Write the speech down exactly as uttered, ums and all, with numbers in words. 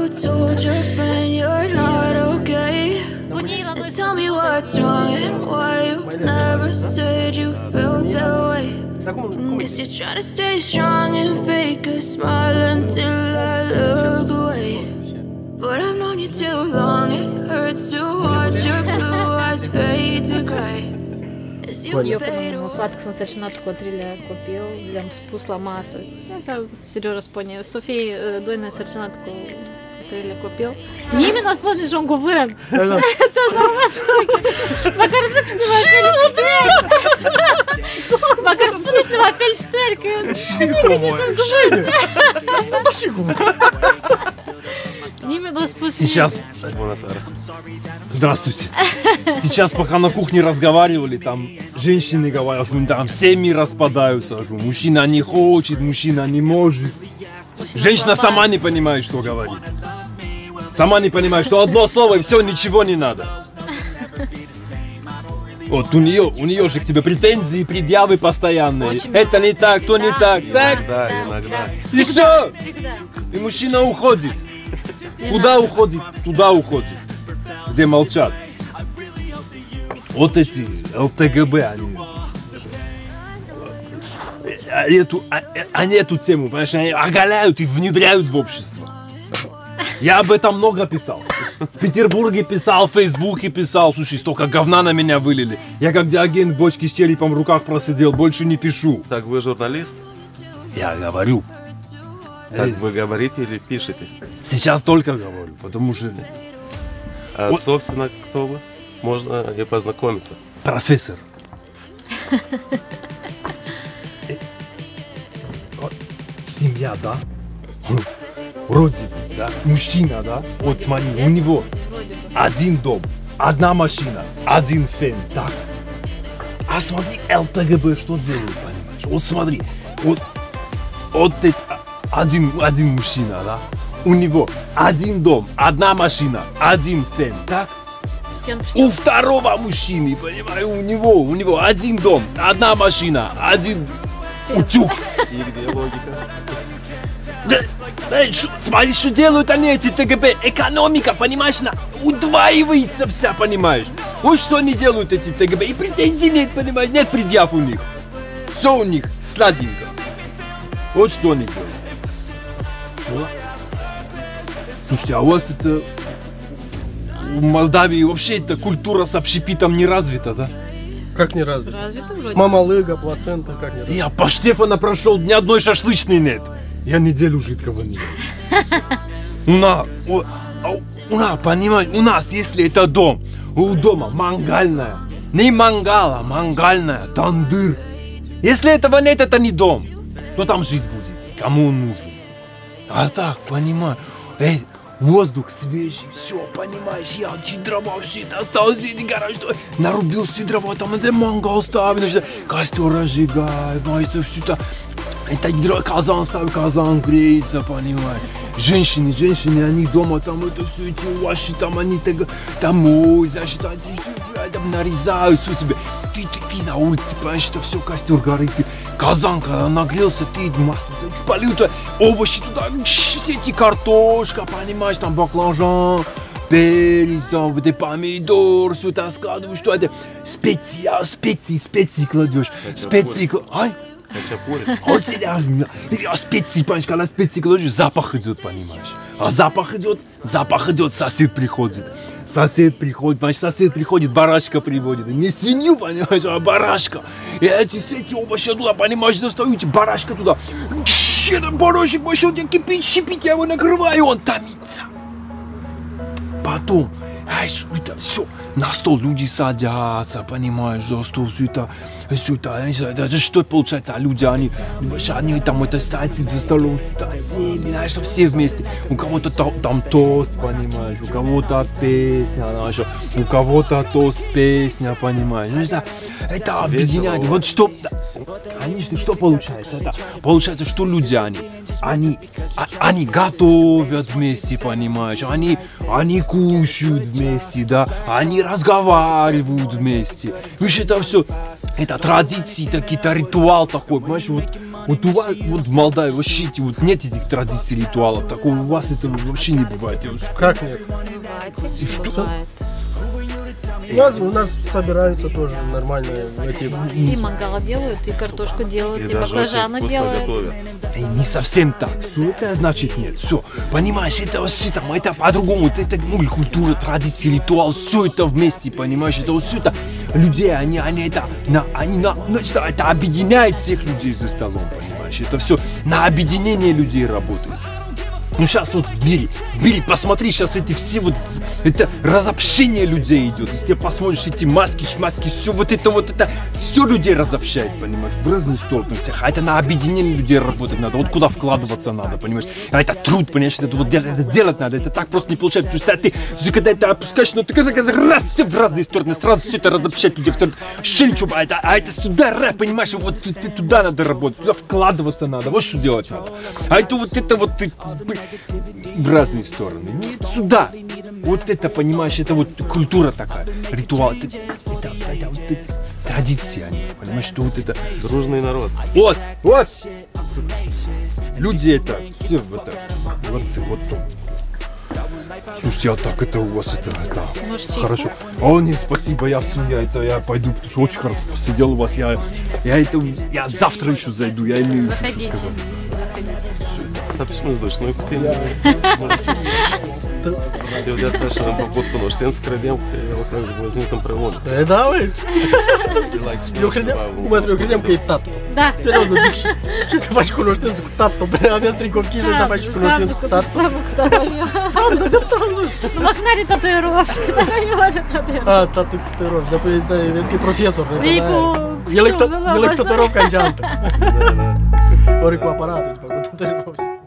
told your friend you're not okay? And tell me what's wrong and why you never said you felt that way. Guess you're trying to stay strong and fake a smile until I look away. But I've known you too long, it hurts to watch your blue eyes fade to gray. Eu, по-моему, Флатекс насърчената трилия купил, гледам спусла маса. Это Сережа спомня. Софий дой насърчената трилия купил. Не именно спомни, что он го выран. Это за вас. Макар закшнива пели четверка. Макар спунешнива пели четверка. Сейчас... Здравствуйте. Сейчас, пока на кухне разговаривали, там женщины говорят, что там семьи распадаются, что мужчина не хочет, мужчина не может. Женщина сама не понимает, что говорит. Сама не понимает, что одно слово и все, ничего не надо. Вот у нее, у нее же к тебе претензии, предъявы постоянные. Очень это не так, то не так. Так? Да, иногда. И все. И мужчина уходит. Куда уходит? Туда уходит. Где молчат. Вот эти ЛТГБ, они... Эту, они эту тему, понимаешь, они оголяют и внедряют в общество. Я об этом много писал. В Петербурге писал, в Фейсбуке писал. Слушай, столько говна на меня вылили. Я как диагент бочки с черепом в руках просидел, больше не пишу. Так вы журналист? Я говорю. Так вы говорите или пишете? Сейчас только говорю, потому что... А вот. Собственно, кто вы? Можно и познакомиться. Профессор. Семья, да? Вроде бы, да? Мужчина, да? Вот смотри, у него один дом, одна машина, один фен, так? А смотри, ЛТГБ что делают, понимаешь? Вот смотри, вот, вот это, один, один мужчина, да? У него один дом, одна машина, один фен, так? У второго мужчины, понимаешь, у него, у него один дом, одна машина, один утюг. И где логика? Да, да, шо, смотри, что делают они, эти ТГБ. Экономика, понимаешь, на, удваивается вся, понимаешь. Вот что они делают, эти ТГБ. И претензий нет, понимаешь, нет предъяв у них. Все у них сладенько. Вот что они делают. Вот. Слушайте, а у вас это... В Молдавии вообще эта культура с общепитом не развита, да? Как не развита? Развита вроде. Мамалыга, плацента, как не развита? Я по Штефана прошел, ни одной шашлычной нет. Я неделю жидкого не ел. У нас, у, у нас, понимаешь, у нас, если это дом, у дома мангальная, не мангала, мангальная, тандыр. Если этого нет, это не дом. Кто там жить будет? Кому он нужен? А так, понимаешь, эй, воздух свежий, все, понимаешь, я эти дрова все это осталось, эти гараж, нарубил все дрова, там это мангал ставил, костер разжигай, майстер, все это. Это казан ставит, казан греется, понимаешь. Женщины, женщины, они дома, там это все, эти ваши, там они там моют, значит, там нарезают, все тебе. Ты, ты, ты на улице, понимаешь, это все костер горит, ты, казан, когда нагрелся, ты масло полил, овощи туда, все эти картошка, понимаешь, там баклажан, перец, там, эти помидор, все это складываешь, что это, специи, а, специи, специи кладешь, специи, ай. Вот серьезно, специи, понимаешь, когда специи кладешь, запах идет, понимаешь. А запах идет, запах идет, сосед приходит. Сосед приходит, понимаешь, сосед приходит, барашка приводит. Не свинью, понимаешь, а барашка. И эти, эти овощи туда, понимаешь, достают, барашка туда. Этот барашек пошел, тебе кипит, щипит, я его накрываю, он томится. Потом, знаешь, это все. На стол люди садятся, понимаешь, за стол все это, все это, это что получается, а люди, они, они там это стоят за столом, сели, знаешь, все вместе, у кого-то там, там тост, понимаешь, у кого-то песня, знаешь, у кого-то тост, песня, понимаешь, ну, это, это объединяет, вот что, конечно, что получается, это, получается, что люди, они, они, а, они готовят вместе, понимаешь, они, они кушают вместе, да, они разговаривают вместе. Видишь, это все, это традиции, какие-то ритуал такой, понимаешь, вот, Вот у вас, вот в Молдавии вообще эти вот нет этих традиций, ритуалов, такого у вас это вообще не бывает. Я вот скажу, Как нет? Бывает. что? Бывает. У нас, у нас собираются тоже нормально эти... И мангал делают, и картошку делают, и, И даже очень баклажаны вкусно делают. готовят. Э, не совсем так. Все это значит нет. Все. Понимаешь, это все там, это по-другому. Вот это ну, и культура, традиции, ритуал, все это вместе, понимаешь? Это вот все это людей, они, они это, на, они на, значит, это объединяет всех людей за столом, понимаешь? Это все на объединение людей работает. Ну сейчас вот в мире, в мире, посмотри, сейчас эти все вот, это разобщение людей идет. Если ты посмотришь эти маски, шмаски, все вот это вот это, все людей разобщает, понимаешь, в разные стороны. А это на объединение людей работать надо, вот куда вкладываться надо, понимаешь. А это труд, понимаешь, это вот делать, это делать надо, это так просто не получается. Потому что ты, когда это опускаешь, ну ты когда, когда раз, все в разные стороны, сразу все это разобщать людей, вообще ничего, а это, а это сюда, ра, понимаешь, вот ты, ты туда надо работать, туда вкладываться надо, вот что делать надо. А это вот это вот ты... в разные стороны. Нет, сюда. Вот это, понимаешь, это вот культура такая, ритуал, это, это, это, это, вот это традиции, они, понимаешь, что вот это... Дружный народ. Вот, вот. Люди это, все это, молодцы, вот то. Слушайте, а так это у вас это, это Может, хорошо. чайку? О, нет, спасибо, я все, я это, я пойду, потому что очень хорошо посидел у вас, я, я это, я завтра еще зайду, я имею еще что Заходите. сказать. Заходите. Та почему сдуешь? Ну и купили. Я теж побудку нож. З крадем, я возьму там приводу. Е, давай. І окрем, у мене окремка і тато. Да. Серйозно, дикші. Чи ти бачку ножтинку тато? А я стрійко в кіжі за бачку ножтинку тато. Сам до транзит. Ну, Махнари татуировки, татуировки, татуировки. А, тато татуїровка. Я вінський професор, не Віку, знаю. всю, Єлек ну, татуїровка джанта. Орику апарату, типа, татуїровка.